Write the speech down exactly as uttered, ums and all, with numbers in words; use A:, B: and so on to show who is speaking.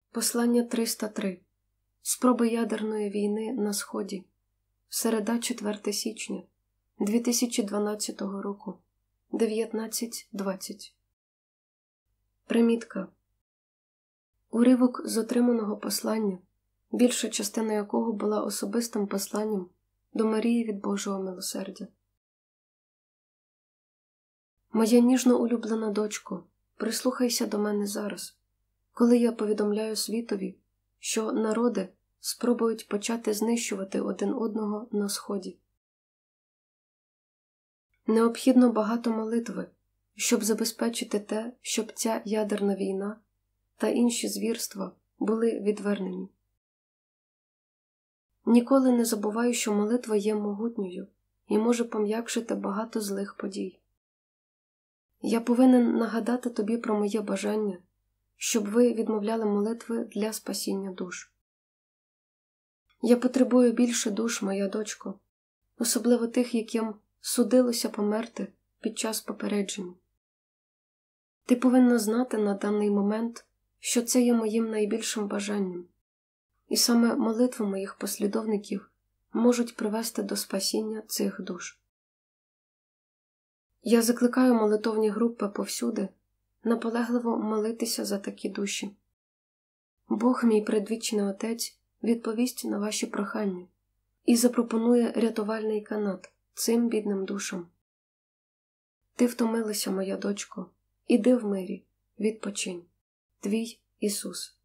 A: Послання триста три. Спроби ядерної війни на Сході. Середа, четверте січня дві тисячі дванадцятого року. дев'ятнадцять двадцять. Примітка. Уривок з отриманого послання, більша частина якого була особистим посланням до Марії від Божого милосердя. Моя ніжно улюблена дочко, прислухайся до мене зараз, коли я повідомляю світові, що народи спробують почати знищувати один одного на Сході. Необхідно багато молитви, щоб забезпечити те, щоб ця ядерна війна та інші звірства були відвернені. Ніколи не забувай, що молитва є могутньою і може пом'якшити багато злих подій. Я повинен нагадати тобі про моє бажання, щоб ви відмовляли молитви для спасіння душ. Я потребую більше душ, моя дочко, особливо тих, яким судилося померти під час попередження. Ти повинна знати на даний момент, що це є моїм найбільшим бажанням, і саме молитви моїх послідовників можуть привести до спасіння цих душ. Я закликаю молитовні групи повсюди наполегливо молитися за такі душі. Бог, мій предвічний Отець, відповість на ваші прохання і запропонує рятувальний канат цим бідним душам. Ти втомилася, моя дочко, іди в мирі, відпочинь. Твій Ісус.